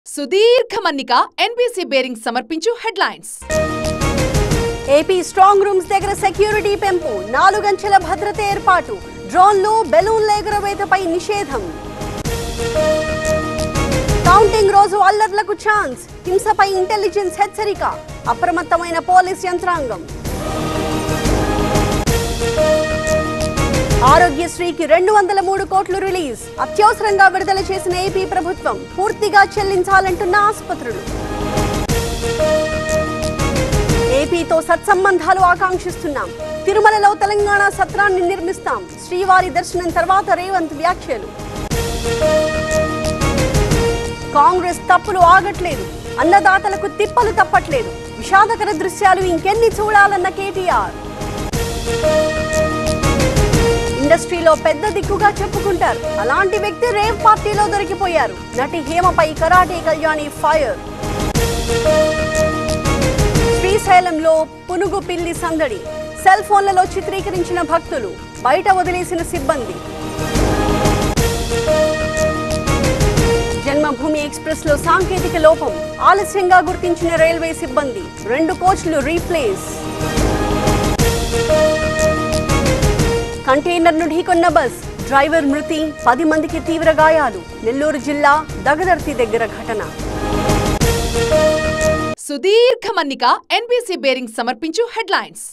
సుదీర్ఘ మన్నిక NBC bearing సమర్పించు హెడ్లైన్స్. ఏపీ స్ట్రాంగ్ రూమ్స్ దగ్గర సెక్యూరిటీ పెంపు, 4 గంటల భద్రత ఏర్పాటు, డ్రోన్లు బెలూన్ల ఎగురవేతపై నిషేధం. కౌంటింగ్ రోజు అల్లర్లకు ఛాన్స్, హింసపై ఇంటెలిజెన్స్ హెచ్చరిక, అప్రమత్తమైన పోలీస్ యంత్రాంగం. ఆరోగ్యశ్రీకి 203 కోట్లు రిలీజ్, అత్యవసరంగా విడుదల చేసిన ఏపీ ప్రభుత్వం, పూర్తిగా చెల్లించాలంటున్న ఆసుపత్రులు. ఏపీతో సత్సంబంధాలు ఆకాంక్షిస్తున్నాం, తిరుమలలో తెలంగాణ సత్రాన్ని నిర్మిస్తాం, శ్రీవారి దర్శనం తర్వాత రేవంత్ వ్యాఖ్యలు. కాంగ్రెస్ తప్పులు ఆగట్లేదు, అన్నదాతలకు తిప్పలు తప్పట్లేదు, విషాదకర దృశ్యాలు ఇంకెన్ని చూడాలన్న కేటీఆర్. ఇండస్ట్రీలో పెద్ద దిక్కుగా చెప్పుకుంటారు, అలాంటి వ్యక్తి రేవ్ పార్టీలో దొరికిపోయారు, నటి హేమపై కరాటే కళ్యాణి ఫైర్. శ్రీశైలంలో పునుగు పిల్లి సందడి, సెల్ ఫోన్లలో చిత్రీకరించిన భక్తులు, బయట వదిలేసిన సిబ్బంది. జన్మభూమి ఎక్స్ప్రెస్ లో సాంకేతిక లోపం, ఆలస్యంగా గుర్తించిన రైల్వే సిబ్బంది, 2 కోచ్లు రీప్లేస్. కంటైనర్ను ఢీకొన్న బస్, డ్రైవర్ మృతి, 10 మందికి తీవ్ర గాయాలు, నెల్లూరు జిల్లా దగదర్తి దగ్గర ఘటన. సుదీర్ఘ మన్నిక ఎన్బీసీ బేరింగ్ సమర్పించు హెడ్లైన్స్.